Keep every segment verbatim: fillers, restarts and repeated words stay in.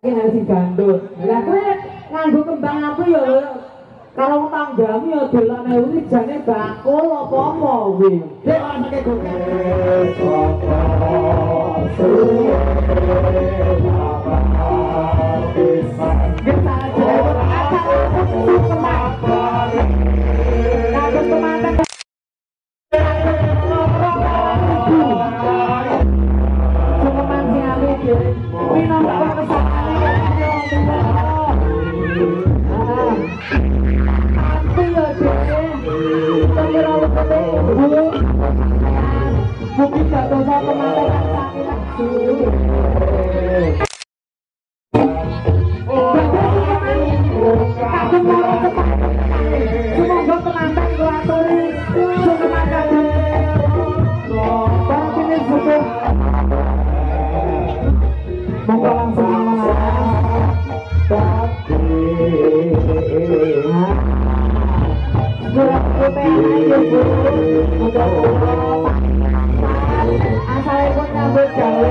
Kena si gandul. Lah kowe nganggo kembang apa ya? Karo tanggamu ya dolane uri jane bakul apa-apa kuwi. Dek anake kowe. Mungkin gak dosa kemarin semoga penantang kuaturi semangat bang ini butuh moga langsung aman tapi asalipun nyambut gawe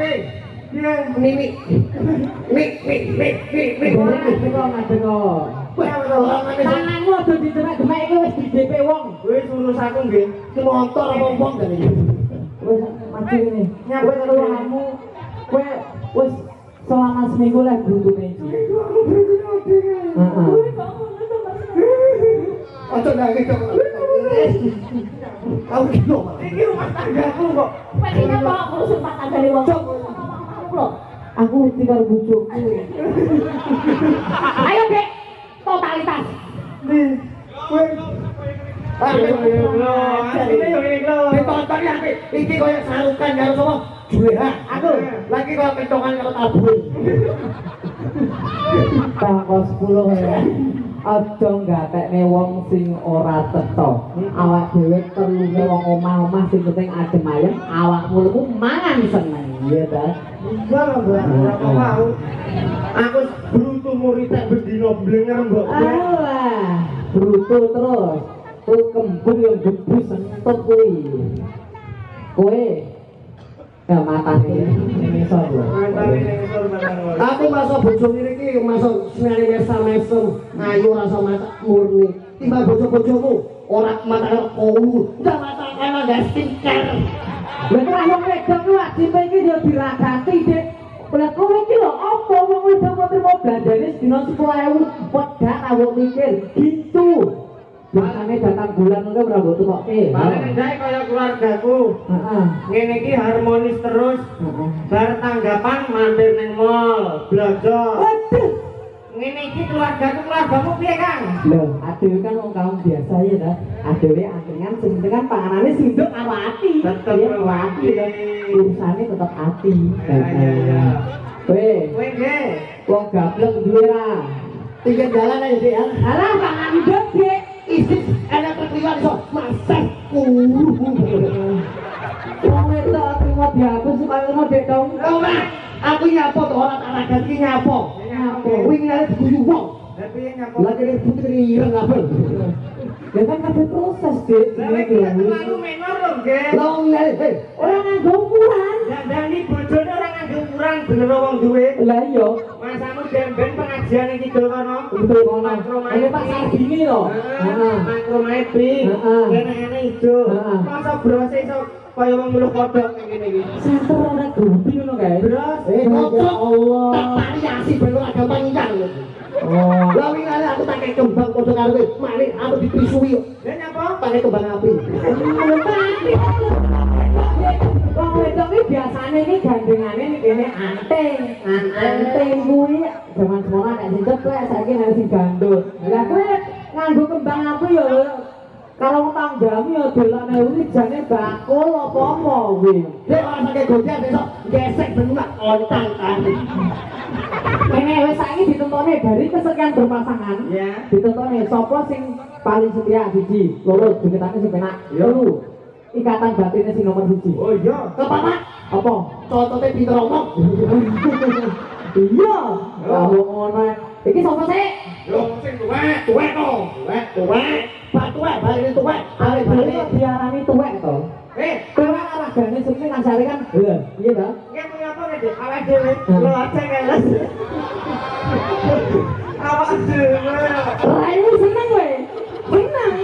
Mik mik mik mik mik mik. Tanganmu aja dicemek-cemek iki wis di D P wong. Wis urus aku nggih. Ki motor apa wong jane iki. Wis mati ngene. Nyampe keluarmu kowe wis selama seminggu lah buntune iki. Heeh. Ojo nangis kok. Kau iki iki rumah tanggaku kok. Wis iki kok ngurus rumah tanggane wong. Aku tinggal bojoku. Ayo, Dek. Totalitas. Nih, kowe Ayo yo lho, asline yo lho. Ditonton ya iki koyo sarukan karo sapa? Juleha. Aku lagi koyo kentongan karo tabung. Tanggal sepuluh ya. Aja gatekne wong sing ora teko. Awak dhewe perlune wong omah-omah sing penting adem ayem, awakmu luku mangan seneng. Iya ta? Iya lho, Mbak. Ora mau. Aku brutu muritek bendina blenger, Mbak. Alah, brutu terus. Kowe kembung yang gebu sentot kuwi. Kowe ya matane ini sor lho. Aku masuk bojo ngene iki masuk senare mesam-mesem, ayu rasa masak murni. Timbang bojo-bojomu ora mata kowu, ndak mata kana ndak skincare. Lha kok wong wedok ku ajipe iki yo diragati, Dik. Lah kowe iki lho apa wong wedok kok trimo blandane sedina sepuluh ewu wedak awak mikir gitu. Biasane datang bulan engko ora mbok tukokke. Paling ndae kaya keluargaku. Heeh. Ngene iki harmonis terus. Heeh. Bar tanggapan mampir ning mall, belanja. Waduh. Ngene iki keluargaku, keluargamu piye, Kang? Loh, adewe kan wong kaum biasa ya ta. Adewe angkringan sing penting kan panganane sinduk karo ati. Tetep karo ati. Urusane tetep ati. Iya iya iya. Kowe, Kowe nggih. wong gablek duwe ra. Tinggal jalan aja, Dik. Alah pangan ndok, Dik. Isi enak terliwat iso masak. Wong wedok trimo dihapus supaya ono Dek dong. Ora, aku nyapa to ora tak ragat iki nyapa. Nyapa. Wingi nang diguyu wong. Lah piye nyapa? Lah kene putri ireng kabeh. Ya kan kabeh proses, Dik. Lah iki terlalu menor lho, nggih. Lah wong eh ora nganggo ukuran. Dandani bojone ora nganggo ukuran bener wong duwe. Lah iya. Masamu demben pengajian iki dol kono. Betul kono. Ini Pak Sardini lho. Heeh. Makrometri. Heeh. Kene-kene ijo. Heeh. Masa brose iso kaya wong nguluh kodhok ngene iki. Santer ora grupi ngono kae. Bros, Eh, ya Allah. tak variasi ben ora gampang nyang. Oh. Lah wingi aku tak kei kembang padha karo kowe. Mari aku diprisui yo. Lah nyapa? Pakai kembang api. Wong wedok iki biasane iki gandengane ning kene anting. Anting kuwi zaman semono nek sing ceplek saiki nek sing gandul. Lah kowe nganggo kembang api yo karo tanggamu yo dolane uri jane bakul apa-apa kuwi. Dek ora saking gojek besok gesek ben ora ontang kan. Kene wis saiki ditontone dari kesekian berpasangan. Ya. Ditontone sapa sing paling setia siji, loro diketane sing penak. Loro. Ikatan batinnya sing nomor siji. Oh iya. Kepapat. Apa? Contohnya pinter omong. Iya. Kalau ngono. Iki sapa sih? Yo sing tuwek, tuwek to. Tuwek, tuwek. Pak tuwek, balik tuwek. Balik Balik balik. diarani tuwek to. Eh, Kowe kan olahraga sing kasare kan. Iya, iya ta? nggih punya apa nggih, Dik? Awak dhewe. Lho aja ngeles. Awak dhewe. Raimu seneng kowe. Seneng.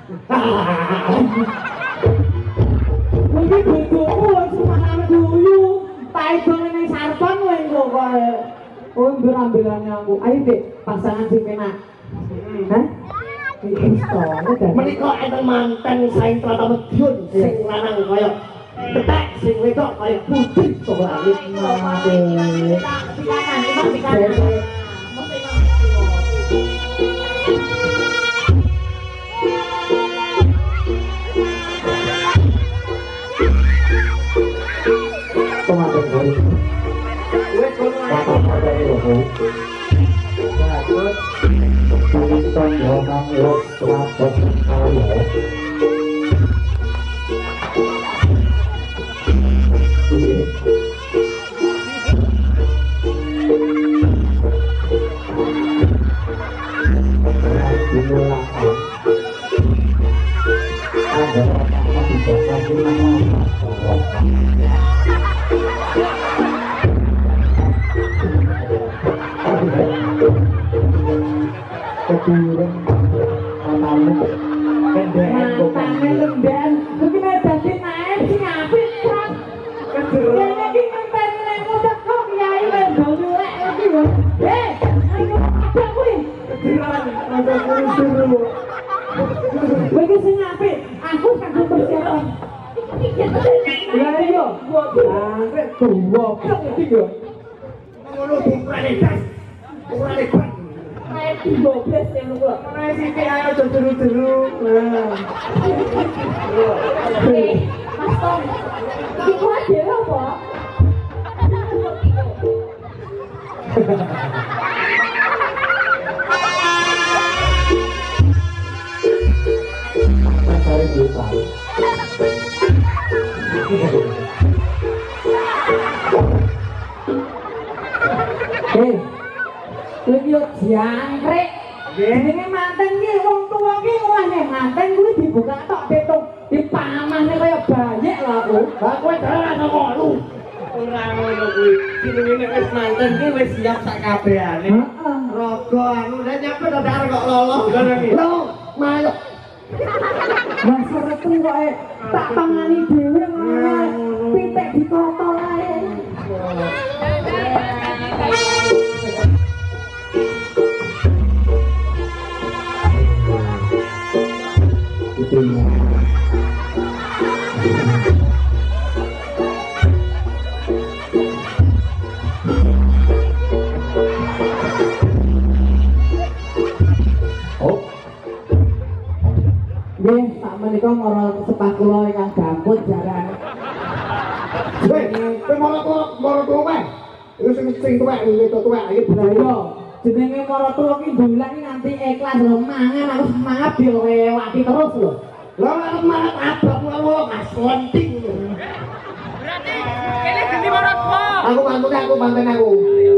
Mungkin bojoku wis paham guyu. Tak idone ning sarpon kowe engko kowe. Oh, ndur ambelane aku. Ayo, Dik, pasangan sing penak. Hah? Iki to, Menika enten manten saing Trata Medion sing lanang kaya tetek sing wedok kaya putri saka langit. Silakan, Imam silakan. Tomaten goreng. Wes kono ae. Kata pada itu. Bagus. Kaliton yo nang yo lapor ayo. Mantane lemben, iki nek dadi naik sing apik kan. Kene iki ngenteni nek udah kok kiai lendo luwek iki lho. Eh, ayo apa kuwi? Kediran ada kuwi. Kowe iki sing apik, aku kanggo persiapan. Ya iya, gua anggrek tuwa iki yo. Ngono bukrane das. Bukrane ban. Nek digobles ya lu kok. Ora sithik ayo aja dulu-dulu. Nah. Eh, Mas Tom. Iki ku dhewe apa? Cari duta. Eh, kowe iki yo jangkrik. Jenenge manten ki wong tuwa ki ngene manten kuwi dibuka tok petung dipamane kaya bayek lho aku. Lah kowe dalan kok lu. Ora ngono kuwi. Jenenge nek wis manten ki wis siap sak kabehane. Heeh. Rogo anu nek nyampe dadar kok lolo. Ngono iki. Lho, mayo. Lah seretu kok eh, tak pangani dhewe ngono. Pitik ditotol ae. Oh, Nggih, sak menika mara sepah kula ingkang gamput jarane. kowe kowe moro tuwa, moro tuwa wae. Iku sing sing tuwek iki tuwek iki Lah bener. iya, jenenge mara tuwa ki dolan ki nganti ikhlas lho mangan aku semangat dilewati terus lho. Lah arep marep abang wae Mas Lenting. Kene geni marotku. Aku mantune aku manten aku.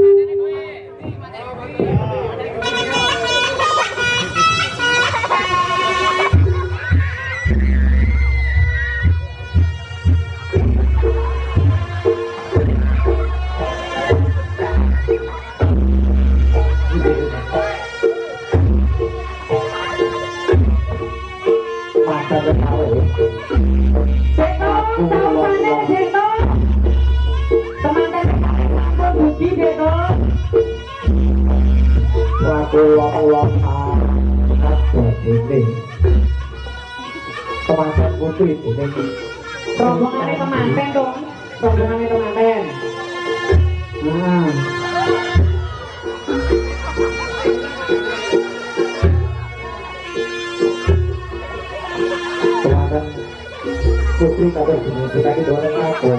Mata ketawa. Seto, teman-teman Seto. Teman-teman Budi Seto. Aku long-long ada ini. Temanten putri ini. Rombongannya temanten dong. Rombongannya temanten. Nah. Temanten putri kabar gini. Kita di dorong aku.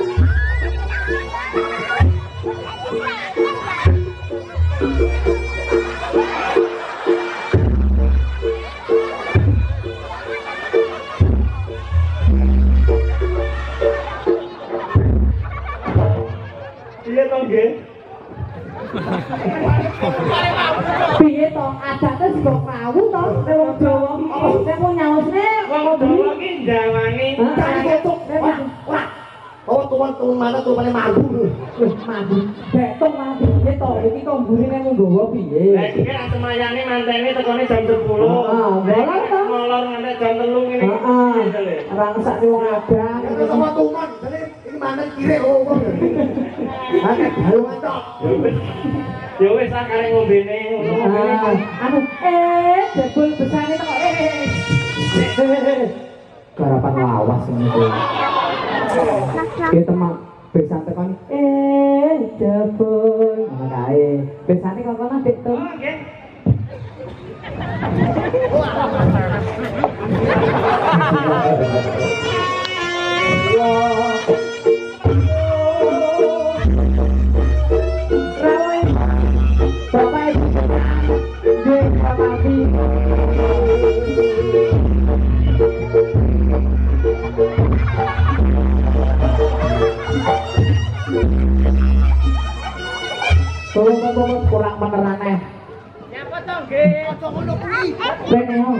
Iya to nggih. Piye to? Adate juga krawu to. Nek wong Jawa iki nek wong nyausne Wong Jawa ki njawani. Cari ketuk. Wah, wah. Oh, tuan-tuan mana tuh paling mampu. wis mandi. Betung mandi. Piye to? Iki kok mburine mung nggawa piye? Lah iki kan semayane mantene tekone jam sepuluh. Heeh, molor to. Molor nganti jam telu ngene. Heeh. Rangsak wong abang. Ini sama tuman. Jadi ini mana kiri oh. Ada dalu tok. Ya wis sak kare ngombene ngono. Ah, anu eh jebul besane teko eh eh, eh. Garapan lawas ini tuh. Ya teman besan tekan eh jebul ngono kae. Besane kok kono dik to. Oh nggih. Rawai. Bapak Ibu. Nggih, Bapak Ibu. Tolong-tolong kurang menerane. Nyapa to nggih? Aja ngono kuwi. Rene ho.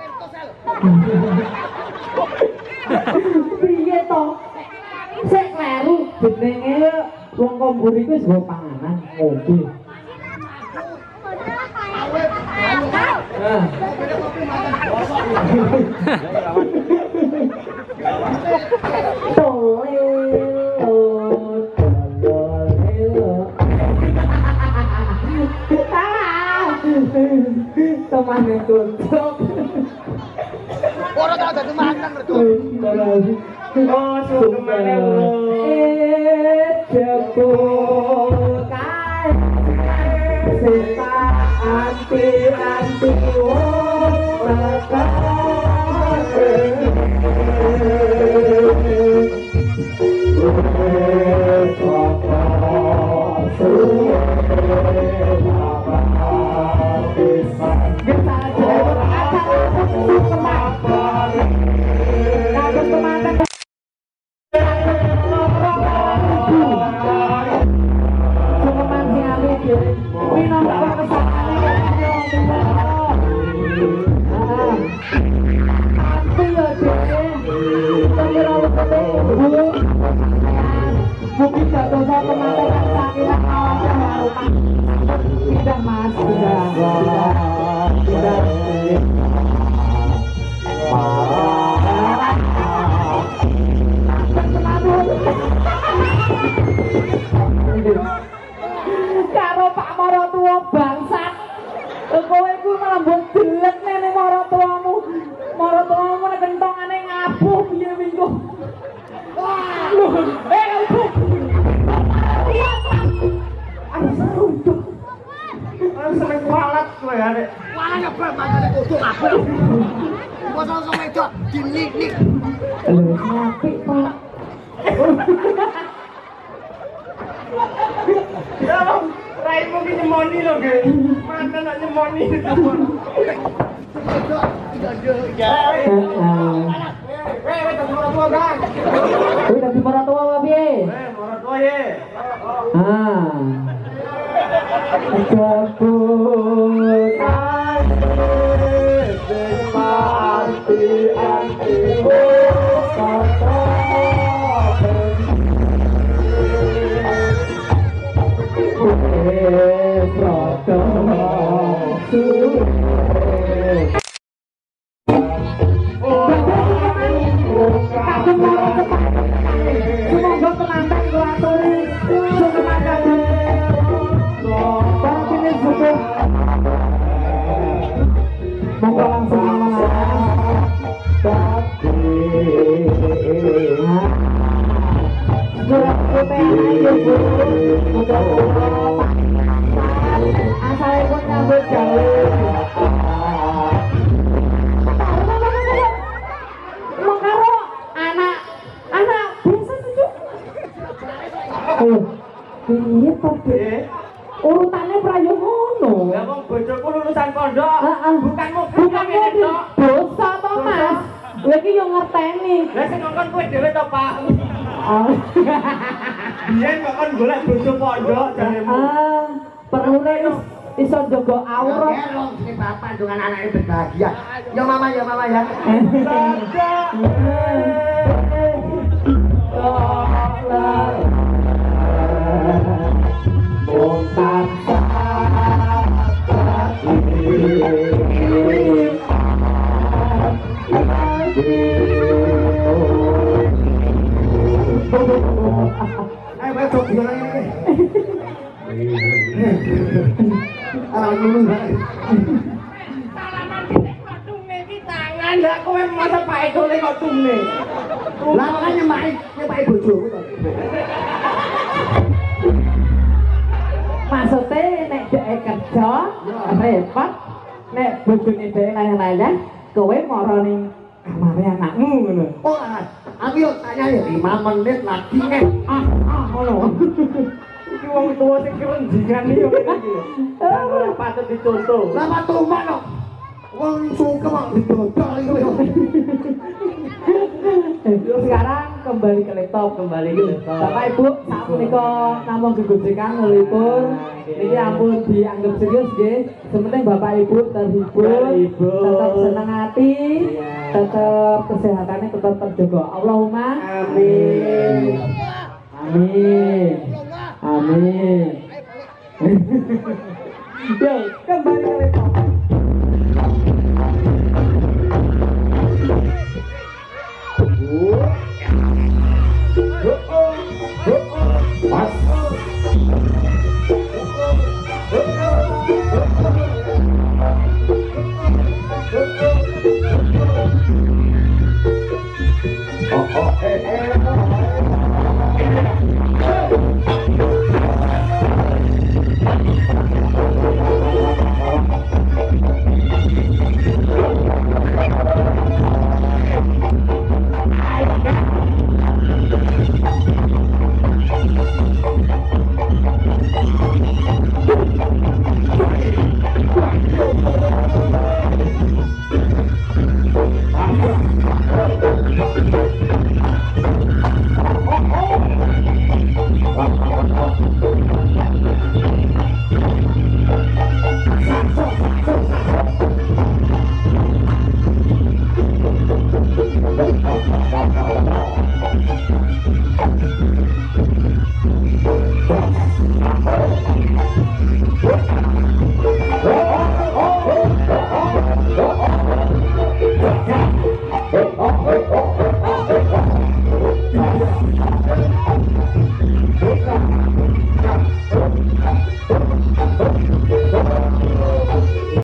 Piye to? Sik kleru jenenge wong kombur iku wis nggo panganan ngombe. Nah, Teman yang tutup. Orang tak ada makan mereka. Oh, sudah kemana lo? Eh, jebukan seta anti anti wo mungkin jatuh saya kemana sakit awalnya baru tidak mas tidak tidak karo Pak Maratua bangsat kowe ku malah mbok delek nene Maratuamu Maratuamu nek kentongane ngabuh piye minggu eh Seneng kualat kowe ya, Dek. Walah nyoba mangane kodok kabeh. Masa langsung wedok dinik-nik. lho apik Pak Ya, raimu ki nyemoni lho, Ge. Mana nak nyemoni itu. Wedok digondo ya. Weh, weh, tak marah tua kan? kuwi dadi Maratua apa piye Weh, marah tua ye. ah jebukan seta anti anti wo asalipun nyambut gawe mengkaro anak anak biasa tuh oh piye to urutannya prayo ngono Ya wong bojoku lulusan pondok. Heeh. Bukan mau bukan itu dosa to Mas lha iki yo ngerteni Lah sing ngongkon kowe dhewe to, Pak. oh Biyen kok kon golek bojo pondok jaremu. ah perlune is iso jaga aurat Wong sing bapak dengan anaknya berbahagia. Ya mama ya mama ya. Ayo besok bilang ini. Arah dulu banget. Tangan ndak kowe masa Pak Eko le kok tungne. Lah makanya main nyepai bojoku to. maksudnya nek dhek kerja repot nek bojone dhek layang-layang kowe mara ning kamare anakmu ngono Oh, ah, aku yuk tanya ya lima menit lagi eh. ah ah ngono Iki wong tuwa sing kerenjingan iki yo ngene iki. Ora patut dicontoh. Lah patu mana? Wong suka kok didodol iku yo. sekarang kembali ke laptop kembali ke laptop Bapak Ibu saat menika namung gegojekan ngelipur ini ampun dianggap serius nggih sementing Bapak Ibu terhibur tetap senang hati tetap kesehatannya tetap terjaga Allahumma Amin. amin amin yo kembali ke laptop Thank you.